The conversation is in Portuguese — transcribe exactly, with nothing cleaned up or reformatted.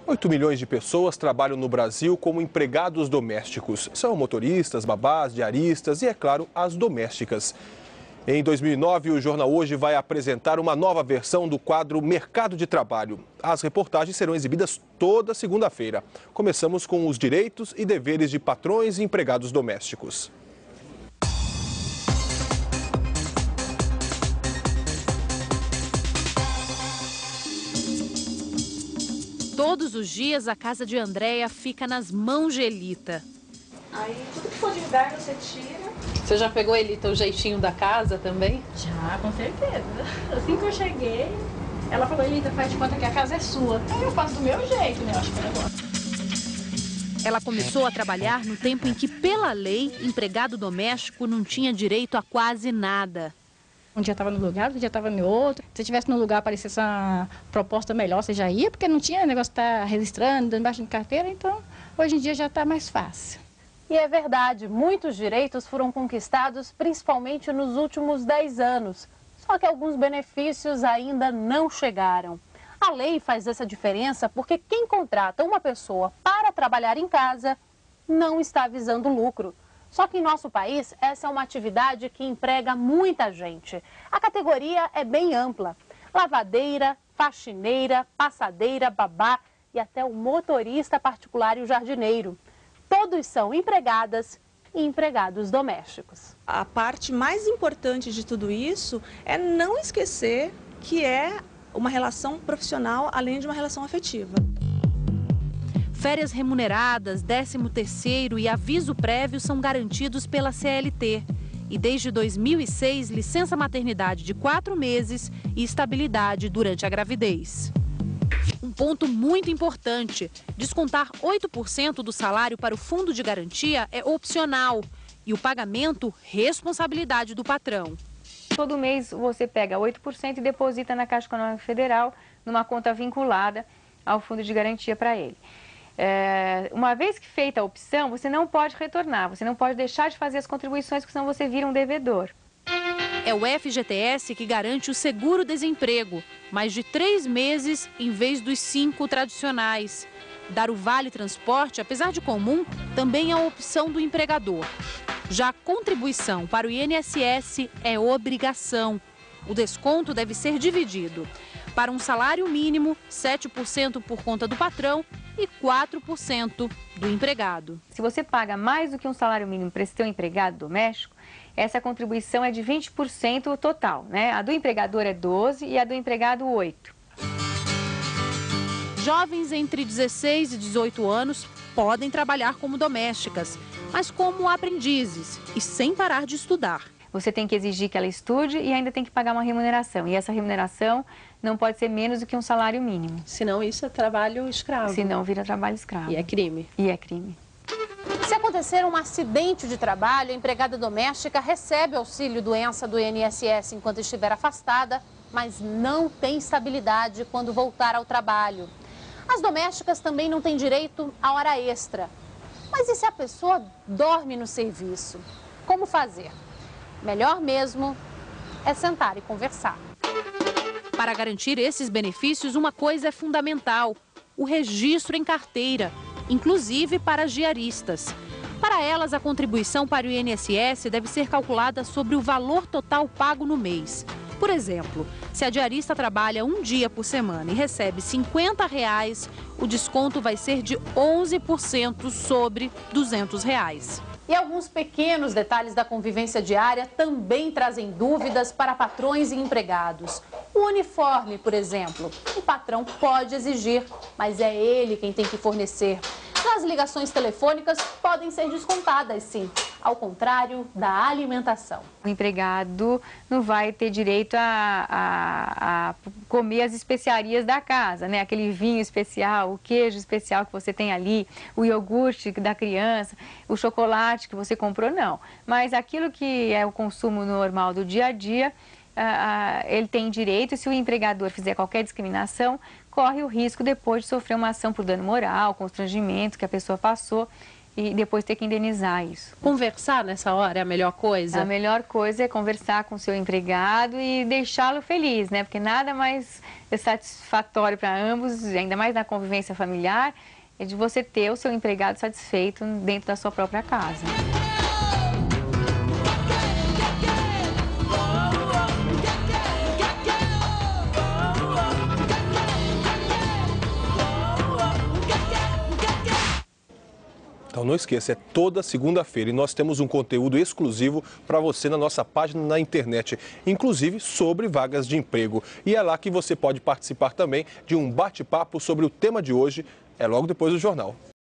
oito milhões de pessoas trabalham no Brasil como empregados domésticos. São motoristas, babás, diaristas e, é claro, as domésticas. Em dois mil e nove, o Jornal Hoje vai apresentar uma nova versão do quadro Mercado de Trabalho. As reportagens serão exibidas toda segunda-feira. Começamos com os direitos e deveres de patrões e empregados domésticos. Todos os dias a casa de Andréia fica nas mãos de Elita. Aí tudo que for de lugar você tira. Você já pegou, Elita, o jeitinho da casa também? Já, com certeza. Assim que eu cheguei, ela falou, Elita, faz de conta que a casa é sua. Aí eu faço do meu jeito, né? Eu acho que ela gosta. Ela começou a trabalhar no tempo em que, pela lei, empregado doméstico não tinha direito a quase nada. Um dia estava no lugar, outro dia estava no outro. Se estivesse no lugar, aparecesse uma proposta melhor, você já ia, porque não tinha negócio de estar registrando, dando baixo de carteira, então hoje em dia já está mais fácil. E é verdade, muitos direitos foram conquistados principalmente nos últimos dez anos. Só que alguns benefícios ainda não chegaram. A lei faz essa diferença porque quem contrata uma pessoa para trabalhar em casa não está visando lucro. Só que em nosso país, essa é uma atividade que emprega muita gente. A categoria é bem ampla. Lavadeira, faxineira, passadeira, babá e até o motorista particular e o jardineiro. Todos são empregadas e empregados domésticos. A parte mais importante de tudo isso é não esquecer que é uma relação profissional além de uma relação afetiva. Férias remuneradas, décimo terceiro e aviso prévio são garantidos pela C L T. E desde dois mil e seis, licença maternidade de quatro meses e estabilidade durante a gravidez. Um ponto muito importante, descontar oito por cento do salário para o fundo de garantia é opcional. E o pagamento, responsabilidade do patrão. Todo mês você pega oito por cento e deposita na Caixa Econômica Federal, numa conta vinculada ao fundo de garantia para ele. É, uma vez que feita a opção, você não pode retornar, você não pode deixar de fazer as contribuições, porque senão você vira um devedor. É o F G T S que garante o seguro-desemprego, mais de três meses em vez dos cinco tradicionais. Dar o vale-transporte, apesar de comum, também é a opção do empregador. Já a contribuição para o I N S S é obrigação. O desconto deve ser dividido. Para um salário mínimo, sete por cento por conta do patrão e quatro por cento do empregado. Se você paga mais do que um salário mínimo para esse seu empregado doméstico, essa contribuição é de vinte por cento total, né? A do empregador é doze por cento e a do empregado oito por cento. Jovens entre dezesseis e dezoito anos podem trabalhar como domésticas, mas como aprendizes e sem parar de estudar. Você tem que exigir que ela estude e ainda tem que pagar uma remuneração. E essa remuneração não pode ser menos do que um salário mínimo. Senão isso é trabalho escravo. Senão vira trabalho escravo. E é crime. E é crime. Se acontecer um acidente de trabalho, a empregada doméstica recebe auxílio doença do I N S S enquanto estiver afastada, mas não tem estabilidade quando voltar ao trabalho. As domésticas também não têm direito à hora extra. Mas e se a pessoa dorme no serviço? Como fazer? Melhor mesmo é sentar e conversar. Para garantir esses benefícios, uma coisa é fundamental: o registro em carteira, inclusive para as diaristas. Para elas, a contribuição para o I N S S deve ser calculada sobre o valor total pago no mês. Por exemplo, se a diarista trabalha um dia por semana e recebe cinquenta reais, o desconto vai ser de onze por cento sobre duzentos reais. E alguns pequenos detalhes da convivência diária também trazem dúvidas para patrões e empregados. O uniforme, por exemplo, o patrão pode exigir, mas é ele quem tem que fornecer. As ligações telefônicas podem ser descontadas, sim, ao contrário da alimentação. O empregado não vai ter direito a, a, a comer as especiarias da casa, né? Aquele vinho especial, o queijo especial que você tem ali, o iogurte da criança, o chocolate que você comprou, não. Mas aquilo que é o consumo normal do dia a dia, Uh, uh, ele tem direito, e se o empregador fizer qualquer discriminação, corre o risco depois de sofrer uma ação por dano moral, constrangimento que a pessoa passou, e depois ter que indenizar isso. Conversar nessa hora é a melhor coisa? A melhor coisa é conversar com o seu empregado e deixá-lo feliz, né? Porque nada mais é satisfatório para ambos, ainda mais na convivência familiar, é de você ter o seu empregado satisfeito dentro da sua própria casa. Então não esqueça, é toda segunda-feira e nós temos um conteúdo exclusivo para você na nossa página na internet, inclusive sobre vagas de emprego. E é lá que você pode participar também de um bate-papo sobre o tema de hoje, é logo depois do jornal.